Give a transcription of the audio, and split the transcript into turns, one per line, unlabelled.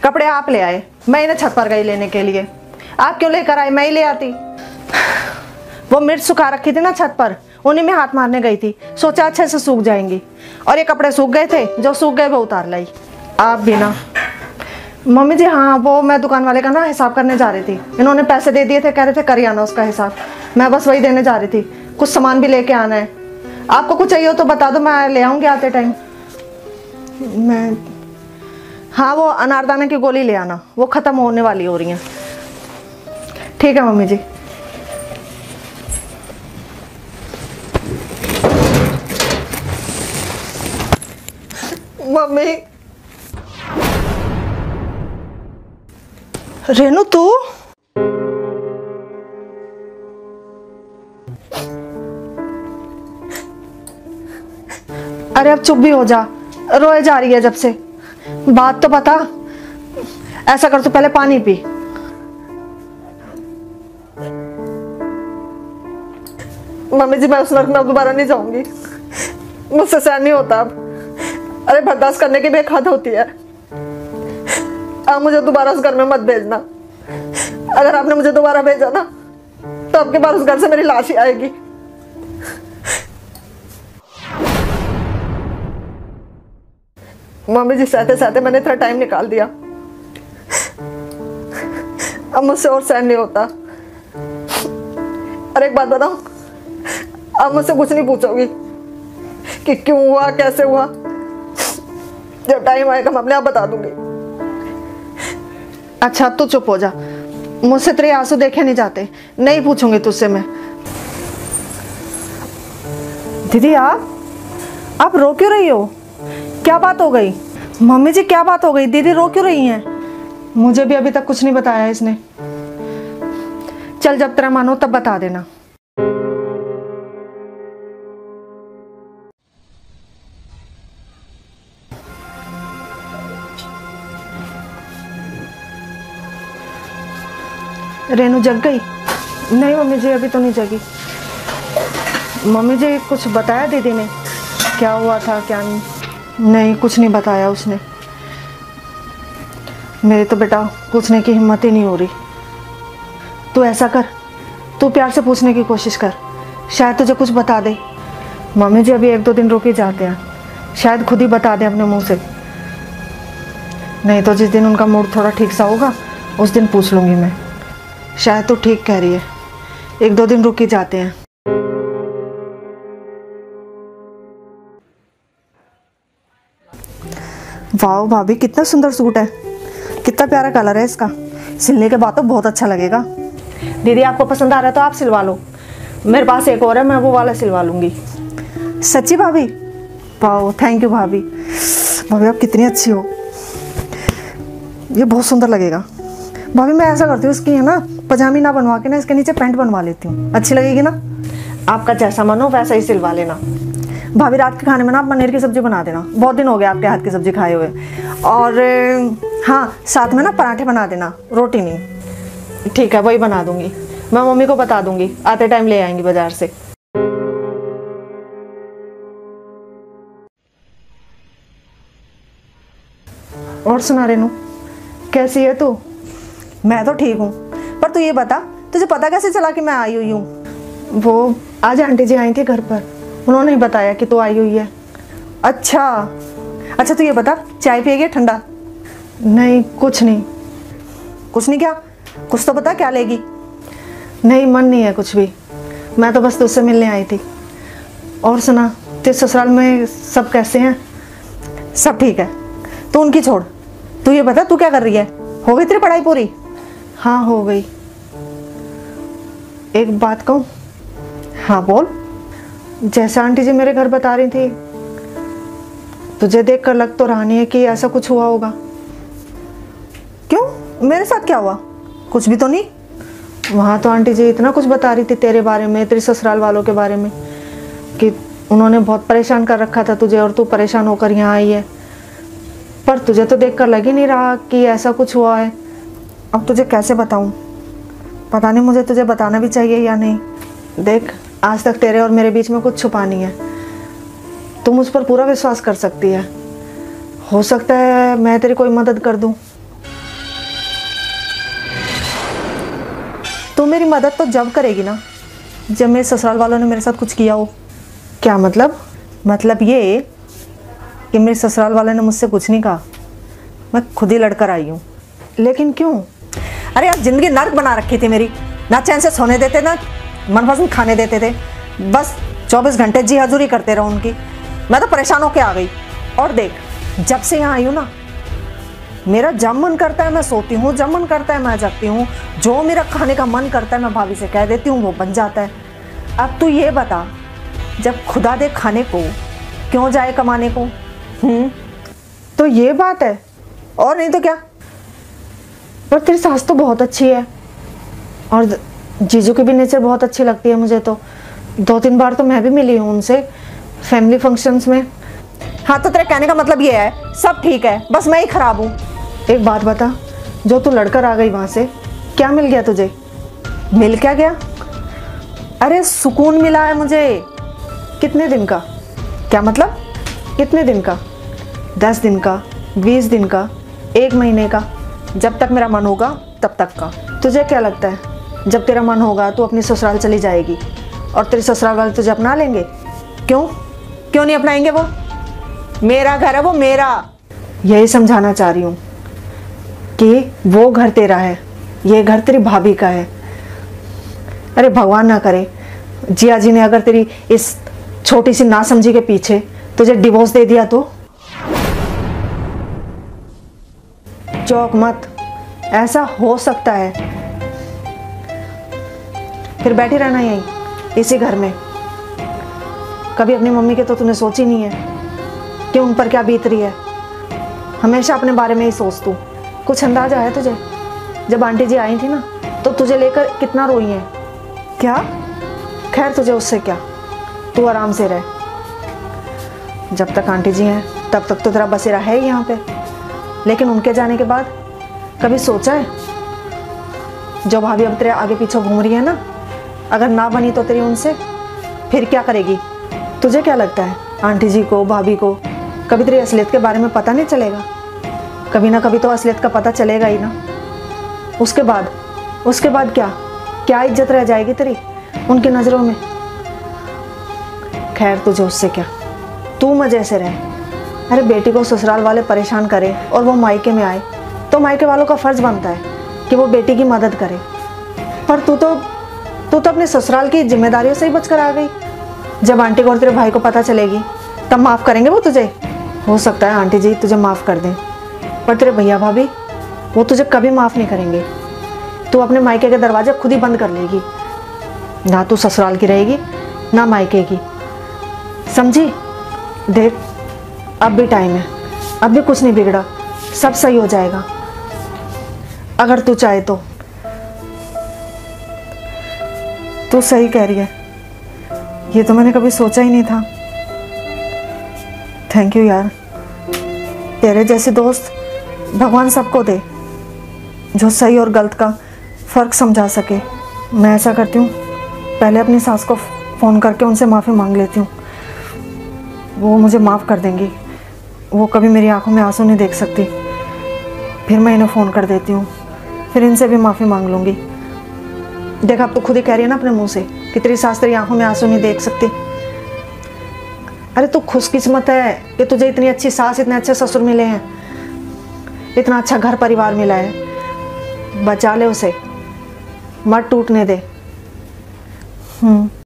कपड़े आप ले आए, मैं इन्हें छत पर गई लेने के लिए। आप क्यों लेकर आए, मैं ही ले आती। वो मिर्च सुखा रखी थी ना छत पर, उन्हीं में हाथ मारने गई थी, सोचा अच्छे से सूख जाएंगी। और ये कपड़े सूख गए थे, जो सूख गए वो उतार लाई। आप भी ना। मम्मी जी हाँ, वो मैं दुकान वाले का ना हिसाब करने जा रही थी। इन्होंने पैसे दे दिए थे, कह रहे थे कर आना उसका हिसाब। मैं बस वही देने जा रही थी। कुछ सामान भी लेके आना है। आपको कुछ चाहिए हो तो बता दो, मैं ले आऊँगी आते टाइम। मैं हाँ, वो अनारदाने की गोली ले आना, वो ख़त्म होने वाली हो रही हैं। ठीक है मम्मी जी। मम्मी, रेनू तू? अरे अब चुप भी हो जा, रोए जा रही है जब से। बात तो बता। ऐसा कर, तू पहले पानी पी। मम्मी जी मैं उस नर्क में अब दोबारा नहीं जाऊंगी, मुझसे सहन नहीं होता अब। अरे बर्दाश्त करने की भी एक हद होती है। आप मुझे दोबारा उस घर में मत भेजना। अगर आपने मुझे दोबारा भेजा ना तो आपके पास उस घर से मेरी लाश ही आएगी। मम्मी जी सहते सहते मैंने इतना टाइम निकाल दिया, अब मुझसे और सहन नहीं होता। अरे एक बात बताऊं, आप मुझसे कुछ नहीं पूछोगी कि क्यों हुआ, कैसे हुआ। जब टाइम आएगा मैं अपने आप बता दूंगी। अच्छा अब तू चुप हो जा, मुझसे तेरे आंसू देखे नहीं जाते, नहीं पूछूंगी तुझसे मैं। दीदी आप रो क्यों रही हो? क्या बात हो गई? मम्मी जी क्या बात हो गई? दीदी रो क्यों रही हैं? मुझे भी अभी तक कुछ नहीं बताया इसने। चल जब तेरा मन हो तब बता देना। रेनू जग गई? नहीं मम्मी जी अभी तो नहीं जगी। मम्मी जी कुछ बताया दीदी ने, क्या हुआ था क्या नहीं? नहीं कुछ नहीं बताया उसने। मेरी तो बेटा पूछने की हिम्मत ही नहीं हो रही। तू ऐसा कर, तू प्यार से पूछने की कोशिश कर, शायद तुझे कुछ बता दे। मम्मी जी अभी 1-2 दिन रुक ही जाते हैं, शायद खुद ही बता दे अपने मुंह से। नहीं तो जिस दिन उनका मूड थोड़ा ठीक सा होगा उस दिन पूछ लूँगी मैं। शायद तू ठीक कह रही है, 1-2 दिन रुक ही जाते हैं। वाह भाभी कितना सुंदर सूट है, कितना प्यारा कलर है इसका। सिलने के बाद तो बहुत अच्छा लगेगा। दीदी आपको पसंद आ रहा है तो आप सिलवा लो, मेरे पास एक और है, मैं वो वाला सिलवा लूँगी। सच्ची भाभी? वाह थैंक यू भाभी। भाभी आप कितनी अच्छी हो, ये बहुत सुंदर लगेगा। भाभी मैं ऐसा करती हूँ, इसकी है ना पजामी ना बनवा के ना इसके नीचे पैंट बनवा लेती हूँ, अच्छी लगेगी ना? आपका जैसा मन हो वैसा ही सिलवा लेना। भाभी रात के खाने में ना आप पनीर की सब्जी बना देना, बहुत दिन हो गया आपके हाथ की सब्जी खाए हुए। और हाँ साथ में ना पराठे बना देना, रोटी नहीं। ठीक है वही बना दूंगी, मैं मम्मी को बता दूंगी, आते टाइम ले आएंगी बाजार से। और सुना रेनू, कैसी है तू? मैं तो ठीक हूँ, पर तू ये बता तुझे पता कैसे चला कि मैं आई हुई हूँ? वो आज आंटी जी आई थी घर पर, उन्होंने ही बताया कि तू आई हुई है। अच्छा तू ये बता चाय पिएगी ठंडा? नहीं कुछ नहीं। कुछ नहीं क्या? कुछ तो बता क्या लेगी? नहीं मन नहीं है कुछ भी, मैं तो बस तुझसे मिलने आई थी। और सुना तेरे ससुराल में सब कैसे हैं? सब ठीक है, तू उनकी छोड़, तू ये बता तू क्या कर रही है? हो गई तेरी पढ़ाई पूरी? हाँ हो गई। एक बात कहूँ? हाँ बोल। जैसा आंटी जी मेरे घर बता रही थी, तुझे देखकर लग तो रहा नहीं है कि ऐसा कुछ हुआ होगा। क्यों, मेरे साथ क्या हुआ? कुछ भी तो नहीं। वहाँ तो आंटी जी इतना कुछ बता रही थी तेरे बारे में, तेरे ससुराल वालों के बारे में, कि उन्होंने बहुत परेशान कर रखा था तुझे और तू परेशान होकर यहाँ आई है। पर तुझे तो देखकर लग ही नहीं रहा कि ऐसा कुछ हुआ है। अब तुझे कैसे बताऊँ, पता नहीं मुझे तुझे बताना भी चाहिए या नहीं। देख आज तक तेरे और मेरे बीच में कुछ छुपा नहीं है, तू मुझ पर पूरा विश्वास कर सकती है। हो सकता है मैं तेरी कोई मदद कर दूं। मदद तो जब करेगी ना जब मेरे ससुराल वालों ने मेरे साथ कुछ किया हो। क्या मतलब? मतलब ये कि मेरे ससुराल वालों ने मुझसे कुछ नहीं कहा, मैं खुद ही लड़कर आई हूँ। लेकिन क्यों? अरे यार, ज़िंदगी नर्क बना रखी थी मेरी। ना चैन से सोने देते, ना मनपसंद खाने देते थे, बस 24 घंटे जी हजूरी करते रहो उनकी। मैं तो परेशान होके आ गई। और देख, जब से यहाँ आई हूँ ना, मेरा जब मन करता है मैं सोती हूँ, जब मन करता है मैं जगती हूँ, जो मेरा खाने का मन करता है मैं भाभी से कह देती हूँ, वो बन जाता है। अब तू ये बता, जब खुदा दे खाने को क्यों जाए कमाने को? तो ये बात है, और नहीं तो क्या। पर तेरी सास तो बहुत अच्छी है, और जीजू की भी नेचर बहुत अच्छी लगती है मुझे। तो 2-3 बार तो मैं भी मिली हूँ उनसे फैमिली फंक्शंस में। हाँ, तो तेरे कहने का मतलब ये है सब ठीक है, बस मैं ही खराब हूँ। एक बात बता, जो तू लड़कर आ गई वहाँ से, क्या मिल गया तुझे? मिल क्या गया? अरे सुकून मिला है मुझे। कितने दिन का? क्या मतलब कितने दिन का? 10 दिन का, 20 दिन का, 1 महीने का? जब तक मेरा मन होगा तब तक का। तुझे क्या लगता है जब तेरा मन होगा तू अपनी ससुराल चली जाएगी और तेरे ससुराल वाले तुझे अपना लेंगे? क्यों क्यों नहीं अपनाएंगे? वो मेरा घर है, वो मेरा। यही समझाना चाह रही हूँ कि वो घर तेरा है, ये घर तेरी भाभी का है। अरे भगवान ना करे जिया जी ने अगर तेरी इस छोटी सी नासमझी के पीछे तुझे डिवोर्स दे दिया तो? चौक मत, ऐसा हो सकता है। फिर बैठी रहना यहीं इसी घर में। कभी अपनी मम्मी के तो तूने सोची नहीं है कि उन पर क्या बीत रही है। हमेशा अपने बारे में ही सोच तू। कुछ अंदाजा है तुझे जब आंटी जी आई थी ना तो तुझे लेकर कितना रोई है? क्या? खैर तुझे उससे क्या, तू आराम से रह। जब तक आंटी जी हैं तब तक तो तेरा बसेरा है ही यहाँ पे। लेकिन उनके जाने के बाद कभी सोचा है, जो भाभी अब तेरे आगे पीछे घूम रही है ना, अगर ना बनी तो तेरी उनसे, फिर क्या करेगी? तुझे क्या लगता है आंटी जी को, भाभी को कभी तेरी असलियत के बारे में पता नहीं चलेगा? कभी ना कभी तो असलियत का पता चलेगा ही ना। उसके बाद क्या इज्जत रह जाएगी तेरी उनकी नज़रों में? खैर तुझे उससे क्या, तू मजे से रह। अरे बेटी को ससुराल वाले परेशान करें और वो मायके में आए तो मायके वालों का फर्ज बनता है कि वो बेटी की मदद करे। पर तू तो अपने ससुराल की जिम्मेदारियों से ही बचकर आ गई। जब आंटी को और तेरे भाई को पता चलेगी तब माफ़ करेंगे वो तुझे? हो सकता है आंटी जी तुझे माफ़ कर दें, पर तेरे भैया भाभी वो तुझे कभी माफ़ नहीं करेंगे। तू अपने मायके के दरवाजे खुद ही बंद कर लेगी। ना तू ससुराल की रहेगी ना मायके की, समझी? देख, अब भी टाइम है, अब भी कुछ नहीं बिगड़ा, सब सही हो जाएगा अगर तू चाहे तो। तू सही कह रही है, ये तो मैंने कभी सोचा ही नहीं था। थैंक यू यार, तेरे जैसे दोस्त भगवान सबको दे जो सही और गलत का फ़र्क समझा सके। मैं ऐसा करती हूँ, पहले अपनी सास को फ़ोन करके उनसे माफ़ी मांग लेती हूँ, वो मुझे माफ़ कर देंगी। वो कभी मेरी आंखों में आंसू नहीं देख सकती। फिर मैं इन्हें फ़ोन कर देती हूँ, फिर इनसे भी माफ़ी मांग लूँगी। देख, अब तो खुद ही कह रही है ना अपने मुंह से कि तेरी सास तेरी आंखों में आंसू नहीं देख सकती। अरे तू खुशकिस्मत है कि तुझे इतनी अच्छी सास, इतने अच्छे ससुर मिले हैं, इतना अच्छा घर परिवार मिला है। बचा ले उसे, मत टूटने दे।